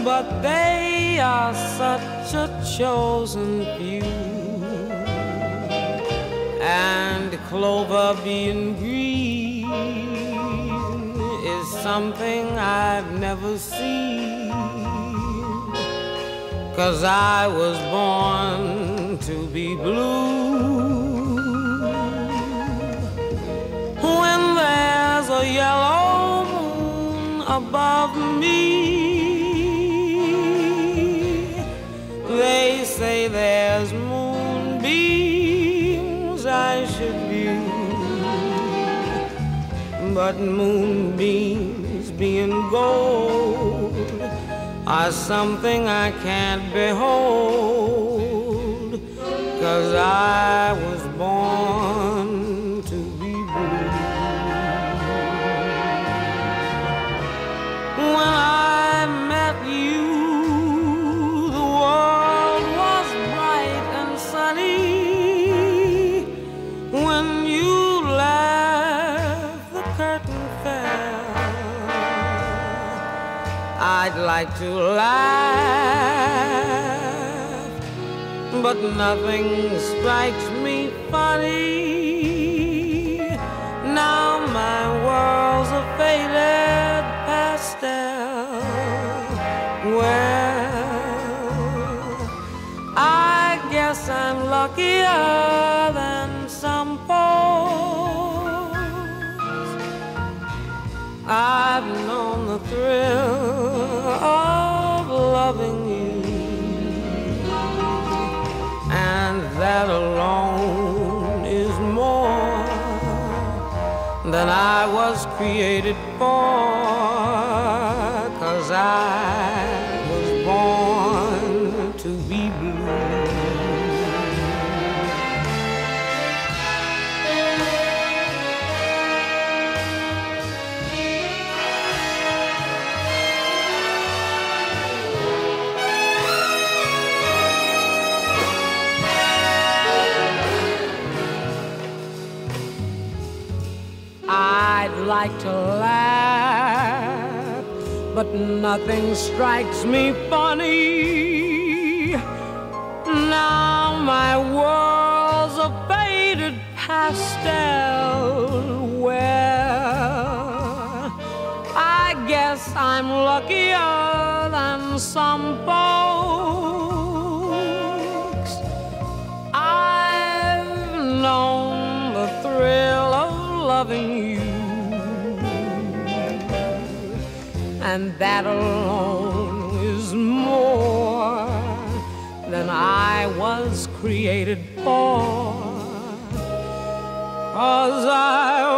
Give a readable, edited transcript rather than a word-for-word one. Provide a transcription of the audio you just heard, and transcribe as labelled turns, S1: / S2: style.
S1: but they are such a chosen few. And clover being green is something I've never seen, 'cause I was born to be blue. When there's a yellow moon above me, they say there's moonbeams I should view, but moonbeams being gold are something I can't behold, 'cause I was born to be blue. When I met you, the world was bright and sunny. When you left, the curtain fell. I'd like to laugh, but nothing strikes me funny. Now my world's a faded pastel. Well, I guess I'm luckier than some folks. I've known the thrill of loving you, and that alone is more than I was created for, 'cause I was born to be blue. I'd like to laugh, but nothing strikes me funny. Now my world's a faded pastel. Well, I guess I'm luckier than some folks. I've known the thrill of loving you, and that alone is more than I was created for, 'cause I